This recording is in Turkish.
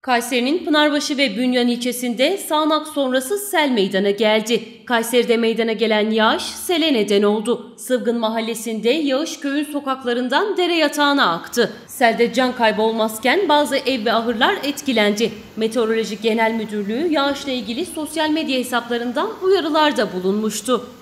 Kayseri'nin Pınarbaşı ve Bünyan ilçesinde sağanak sonrası sel meydana geldi. Kayseri'de meydana gelen yağış sele neden oldu. Sıvgın mahallesinde yağış köyün sokaklarından dere yatağına aktı. Selde can kaybı olmazken bazı ev ve ahırlar etkilendi. Meteoroloji Genel Müdürlüğü yağışla ilgili sosyal medya hesaplarından uyarılarda bulunmuştu.